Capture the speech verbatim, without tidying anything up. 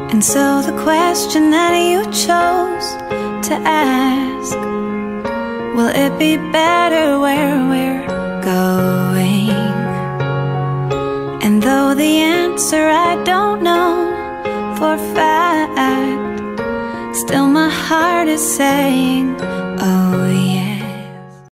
And so the question that you chose to ask, will it be better where we're going? And though the answer I don't know for a fact, still my heart is saying, oh yeah.